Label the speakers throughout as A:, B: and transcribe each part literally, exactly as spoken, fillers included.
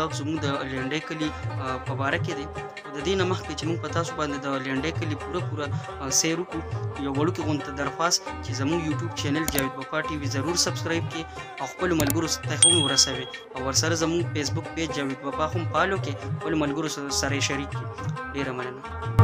A: دا زموږ د لینډۍ کلي په باره کې دی. د دې نه مخکې چې موږ په تاسو باندې د لینډۍ کلي پوره پوره سیر وکړو، یو وړوکې غونته درخواست چې زموږ یوټیوب چینل جاوید بپا ټي وي ضرور سبسکرایب کړئ او خپلو ملګرو ته هم ورسوئ او ورسره زموږ فیسبوک پیج جاوید بپا هم فالو کړئ، خپلو ملګرو سره یې شریک کړئ. ډېره مننه.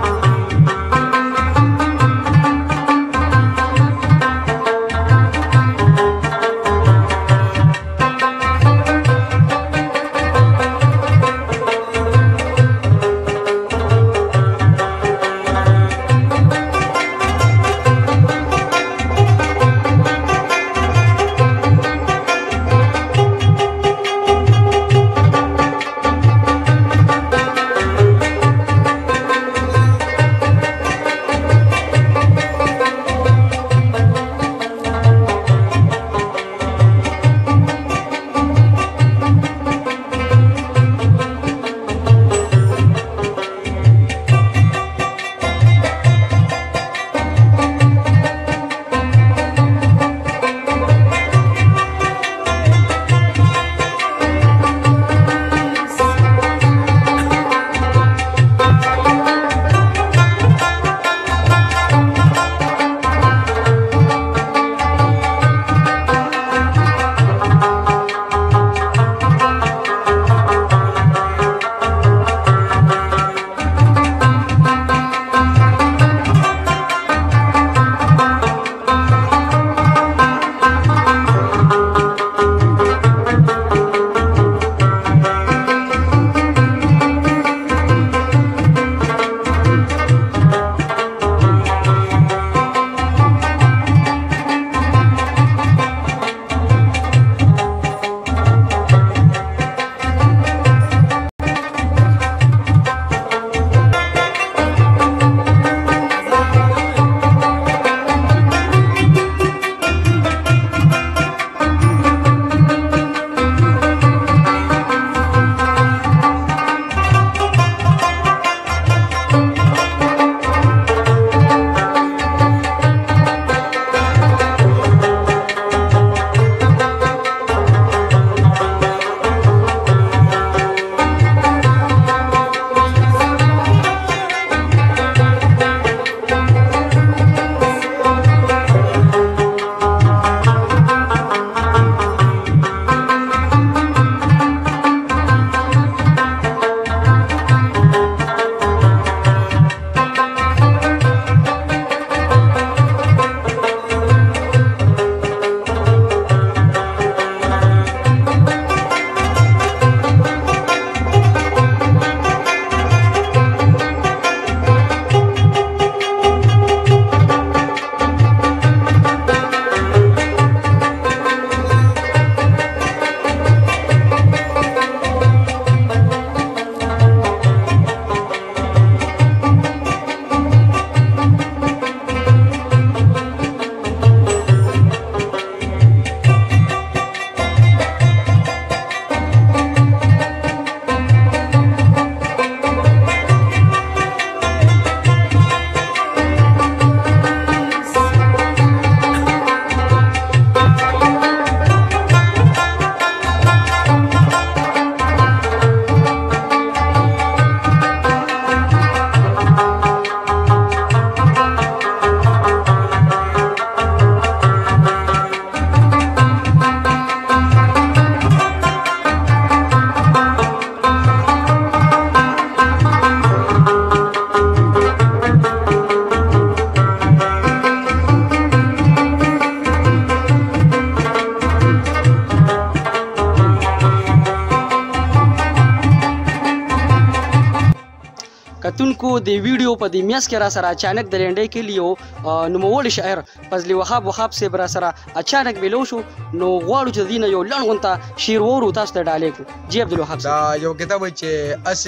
B: کتونکو د ویډیو په دې میاس کې را سره اچانک د لنډۍ کې لیو نوموړی شاعر فضل وهاب وهاب صاحب را سره اچانک ملو شو، نو غواړو چې دینه یو لنډ غونته شعر وورو تاسو ته ډالۍ کړو. جی عبدالوهاب
C: دا یو کتاب چې اس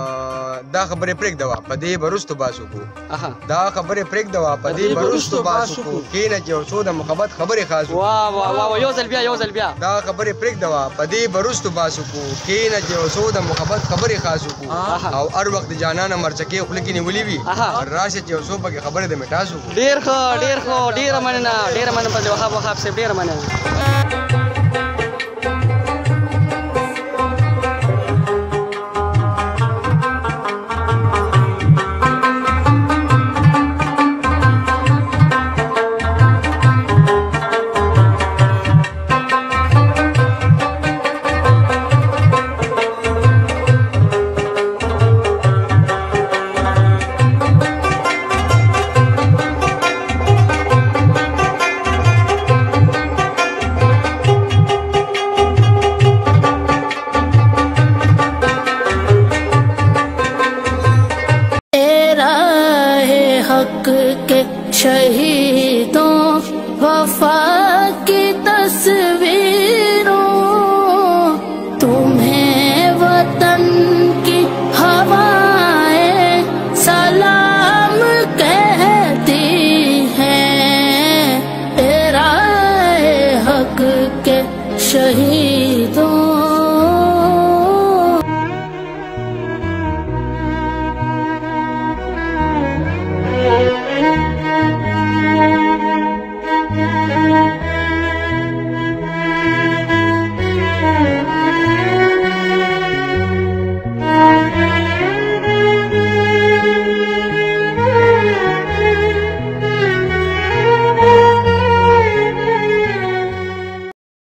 C: دا خبرې پرېږده وه په دې به وروستو باسو کو دا خبرې پرېږده وه په دې به وروستو باسو کو کښېنه چې یو څو د محبت خبرې خاص وو.
B: واه واه واه یو ځل بیا یو ځل بیا
C: دا خبرې پرېږده وه په دې به وروستو باسو کو کښېنه چې یو څو د محبت خبرې خاص وکړو او هر وخت د جانانه مرچکې خوله کې نیولې وي راشه چې یو څو پکې خبرې د مټاسو.
B: ډېر ښه ډېر ښه ډېره مننه ډېره مننه فضل وهاب وهاب صاحب ډېره مننه.
D: شهید